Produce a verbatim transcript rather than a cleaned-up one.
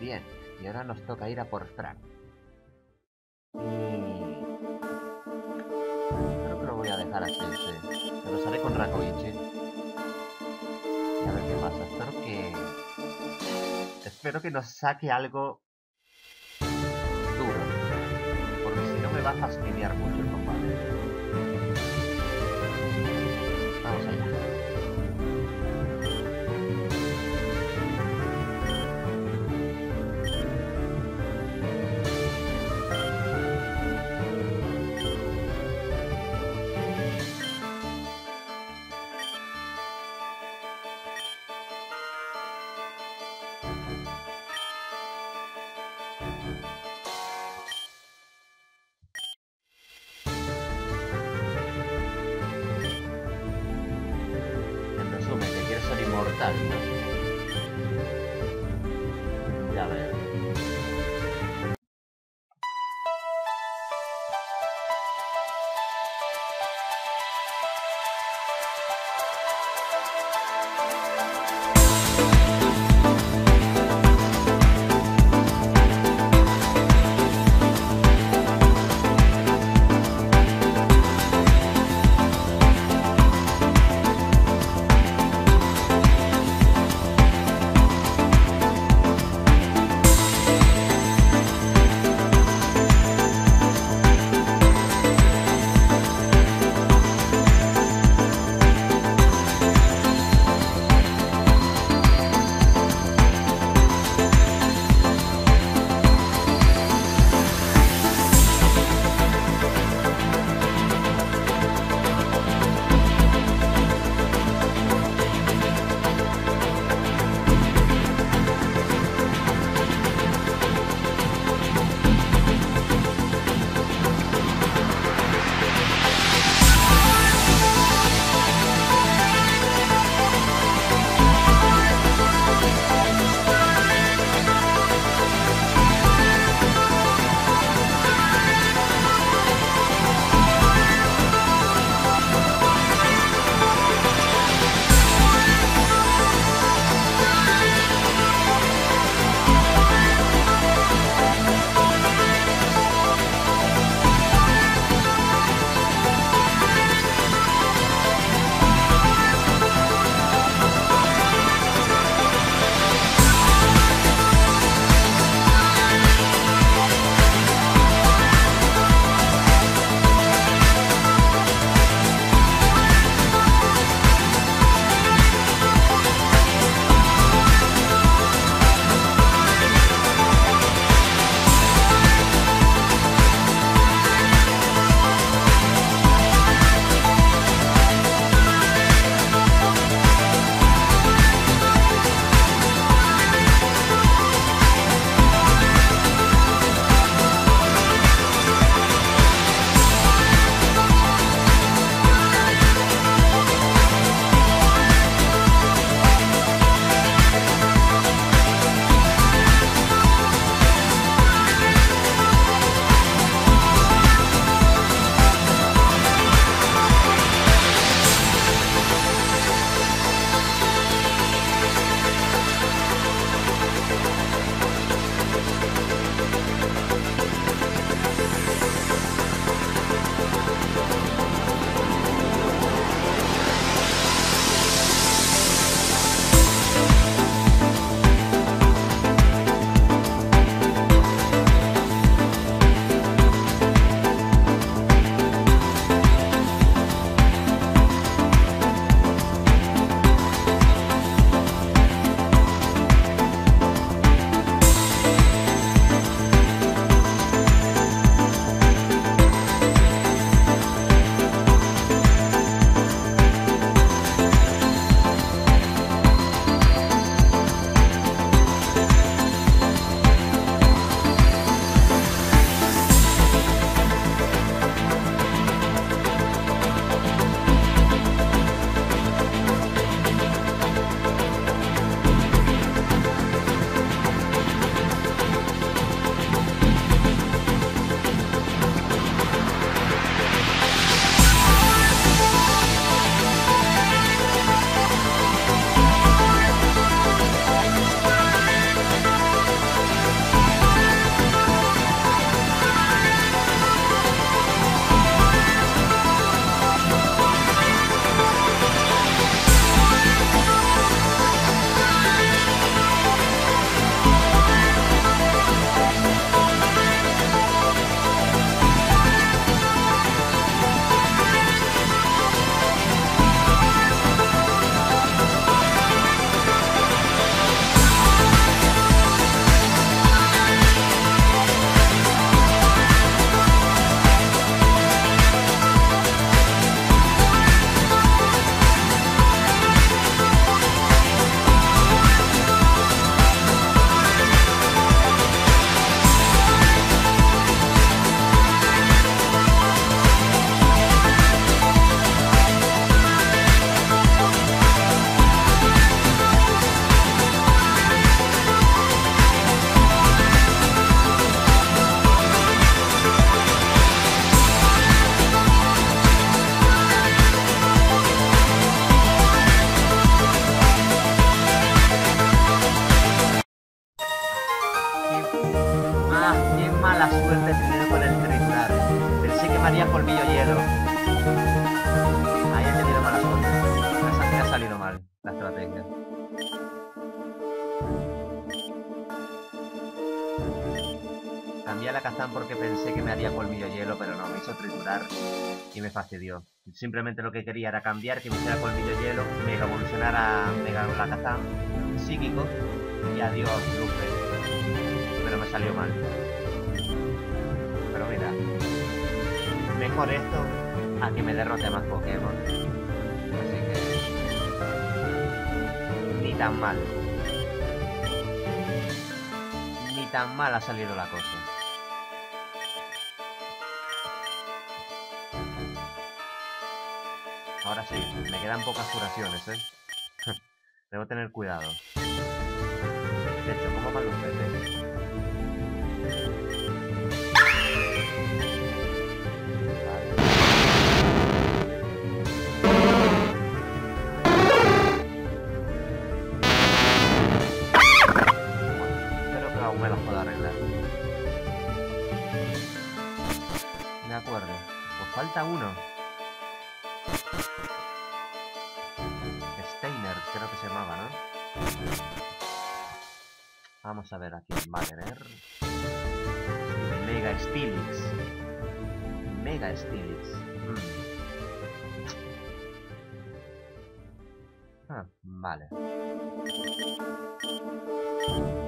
Bien, y ahora nos toca ir a por Frank. Y... creo que lo voy a dejar así, sí. Me lo haré con Rakoichi. Y a ver qué pasa. Espero que... Espero que nos saque algo duro. Porque si no me va a fastidiar mucho el combate. Vamos allá. Inmortal, ¿no? Ya veo. mala suerte he tenido con el triturar. Pensé que me haría colmillo hielo. Ahí he tenido mala suerte. Me ha salido mal la estrategia. Cambié a la Kazan porque pensé que me haría colmillo hielo, pero no, me hizo triturar y me fastidió. Simplemente lo que quería era cambiar, que me hiciera colmillo hielo, mega evolucionar a mega la Kazan psíquico y adiós, Lupe. Pero me salió mal. Pero mira, mejor esto a que me derrote más Pokémon. Así que ni tan mal. Ni tan mal ha salido la cosa. Ahora sí, me quedan pocas curaciones, ¿eh? Debo tener cuidado. De hecho, ¿cómo van los peces? Creo que aún me las puedo arreglar. De acuerdo. Pues falta uno. Steiner, creo que se llamaba, ¿no? Vamos a ver aquí. Wagner. Mega Steelix. Mega Steelix. Mm. Ah, vale.